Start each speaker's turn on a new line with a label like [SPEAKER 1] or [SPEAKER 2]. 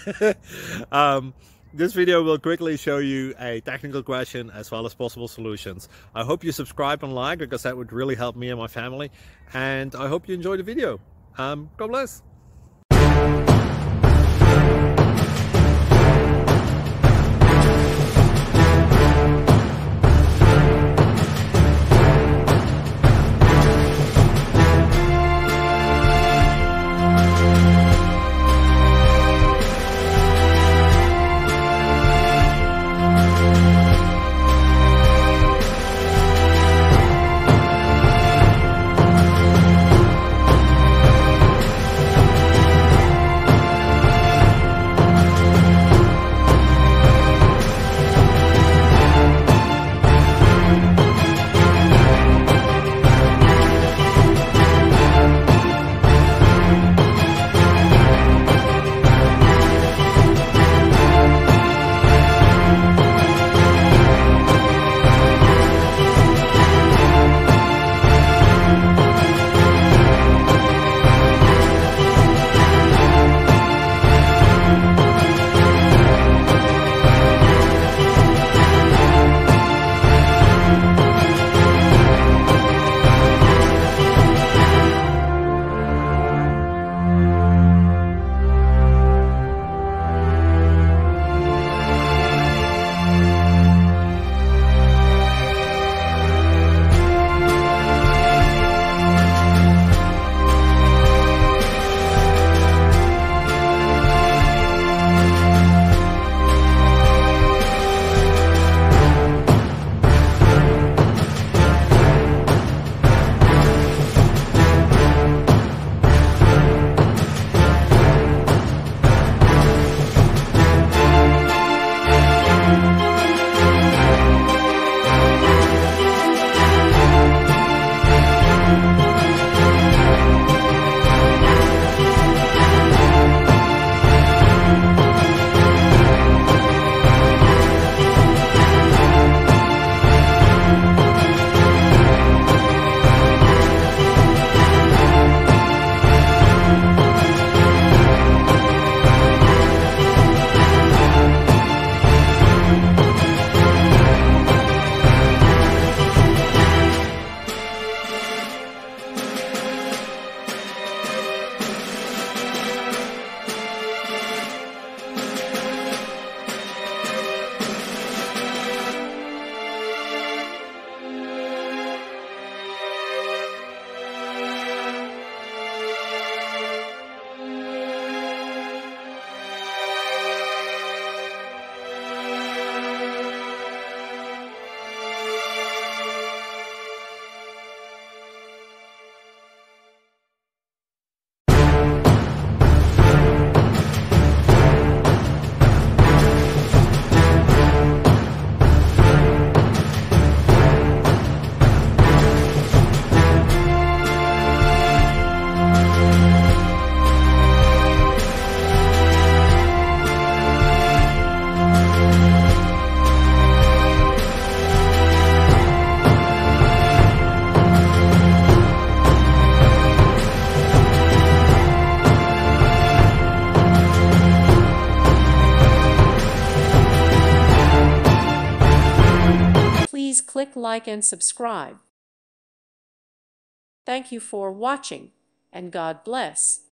[SPEAKER 1] This video will quickly show you a technical question as well as possible solutions. I hope you subscribe and like, because that would really help me and my family. And I hope you enjoy the video. God bless.
[SPEAKER 2] Please click like and subscribe. Thank you for watching, and God bless.